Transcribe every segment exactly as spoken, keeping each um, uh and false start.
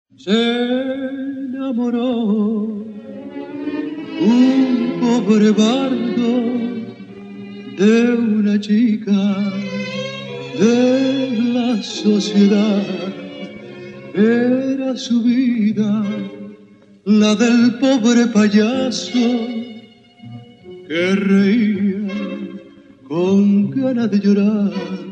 Se enamoró un pobre bardo de una chica de la sociedad. Era su vida la del pobre payaso que reía con ganas de llorar.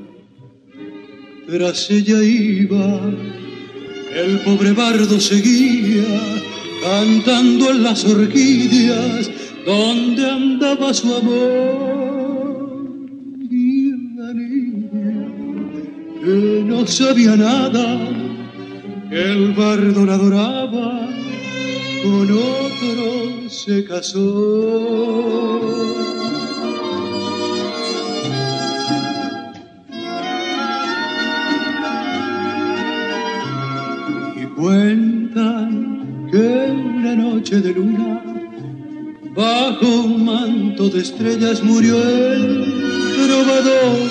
Tras ella iba, el pobre bardo seguía cantando en las orquídeas donde andaba su amor. Y la niña que no sabía nada, que el bardo la adoraba, con otro se casó. Cuentan que una noche de luna, bajo un manto de estrellas, murió el trovador.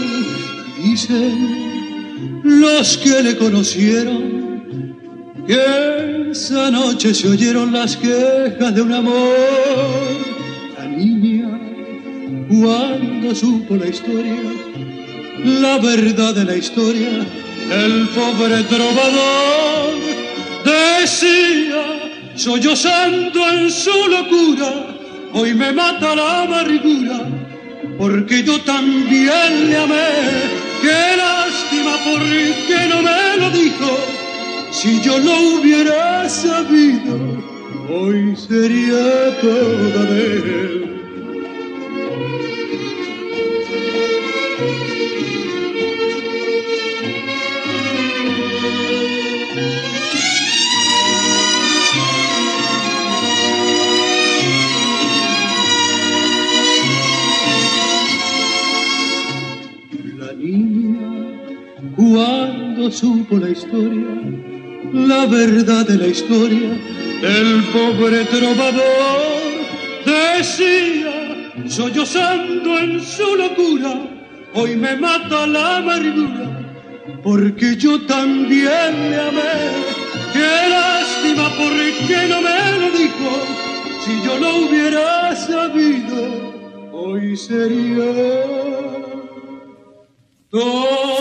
Dicen los que le conocieron que esa noche se oyeron las quejas de un amor. La niña, cuando supo la historia, la verdad de la historia, el pobre trovador decía, sollozando en su locura, hoy me mata la amargura, porque yo también le amé. Qué lástima, porque no me lo dijo. Si yo lo hubiera sabido, hoy sería toda de él. Cuando supo la historia, la verdad de la historia, el pobre trovador decía, sollozando en su locura, hoy me mata la amargura, porque yo también le amé. Qué lástima, porque no me lo dijo. Si yo lo hubiera sabido, hoy sería todo.